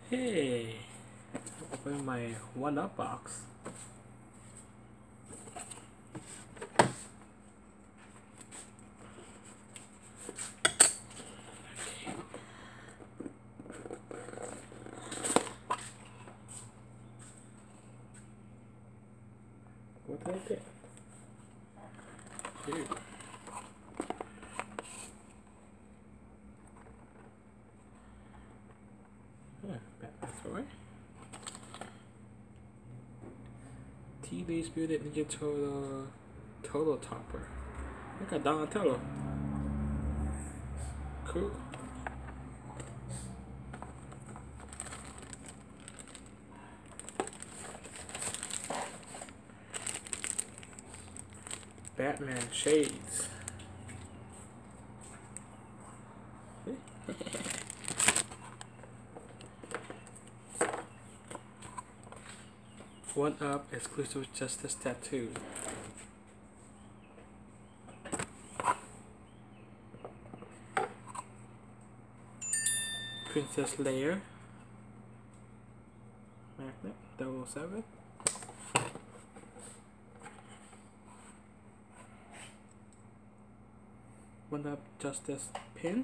Hey, open my 1UP box. What did I get? Dude. Batman toy. Teenage Mutant Ninja Turtle Topper. Look at Donatello. Cool. Batman shades. 1UP exclusive Justice tattoo. Princess Leia. Magnet 007. One up Justice pin.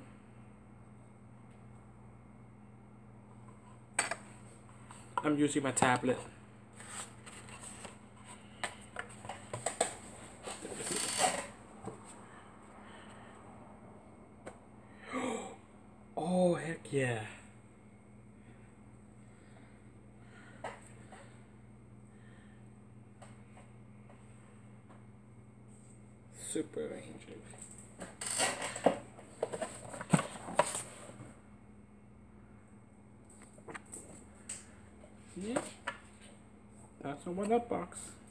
I'm using my tablet. Oh heck yeah. Super Ranger. Yeah, that's a 1UP box.